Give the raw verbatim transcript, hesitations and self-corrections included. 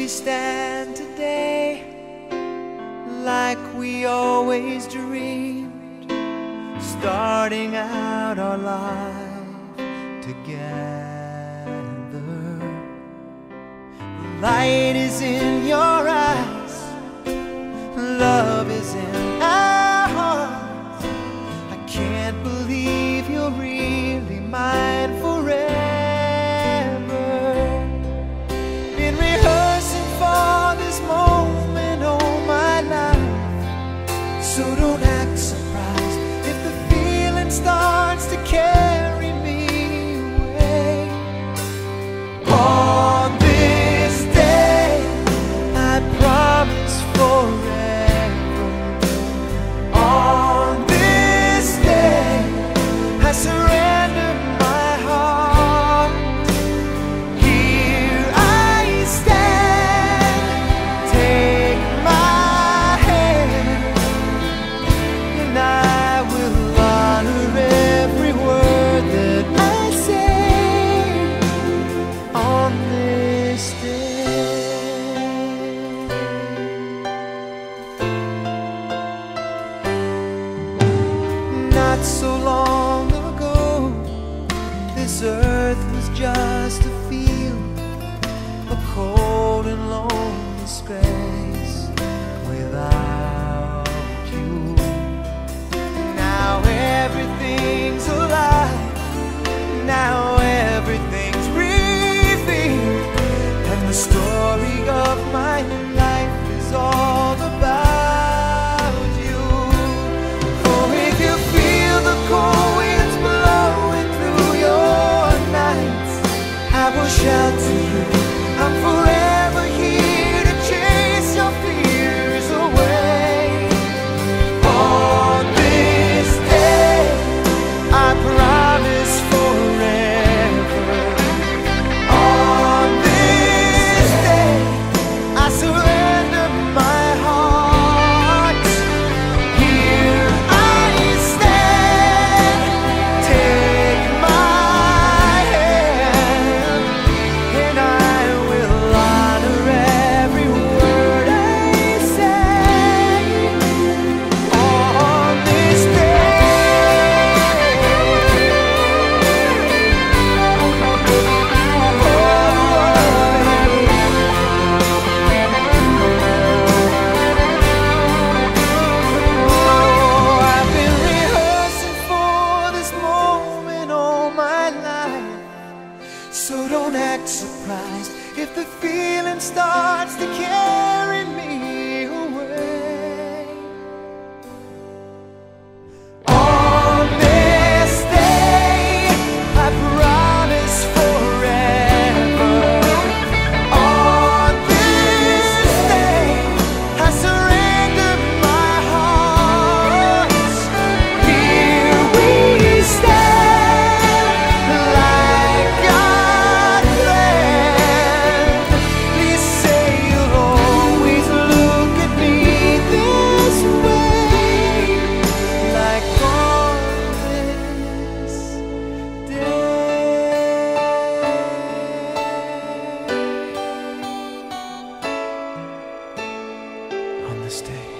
we stand today like we always dreamed, starting out our life together. The light is in your eyes, love is in our hearts. I can't believe you're really mine forever. Been rehearsing for this moment all my life, so don't act surprised if the feeling starts to carry me away. On this day, I promise forever. On this day, I surrender my heart. Here I stand, take my hand, and I will honor every word that I say on this day. Not so long ago, this earth was just a field, a cold and lonely space without you. Now everything's alive, now everything's revealed, and the story of my life is all about you. Oh, if you feel the cold winds blowing through your nights, I will shout to you, I'm forever here to chase your fears away. On this day, I promise forever. On this day, I surrender my heart. Here I stand, take my hand, and I will honor every word I say on this day. Oh, I've been rehearsing for this moment all my life, so don't act surprised if the feeling starts to carry me away. On this day, I promise forever. On this day, I surrender my heart. Here we stand, like God planned. Please say you'll always look at me this way, like on this day. On this day.